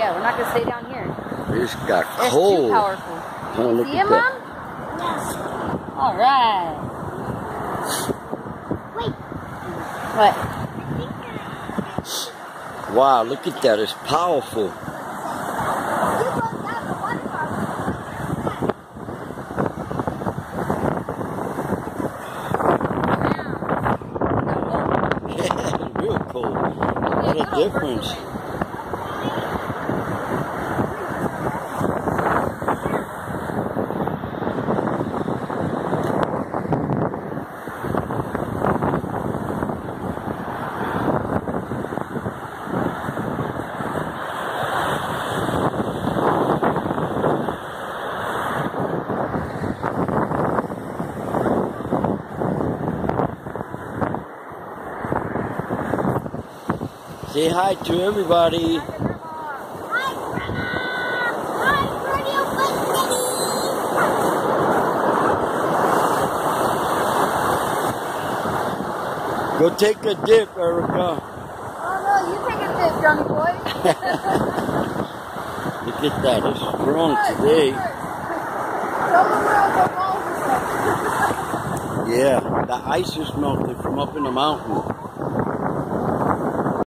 Yeah, we're not gonna stay down here. This got It's cold. too powerful. Oh, look See at it, that. Mom? All right. Wait. What? Wow, look at that. It's powerful. Yeah, real cold. What a difference. Say hi to everybody. Go take a dip, Erica. Oh no, you take a dip, Johnny boy. Look at that. It's strong today. Yeah, the ice is melted from up in the mountain.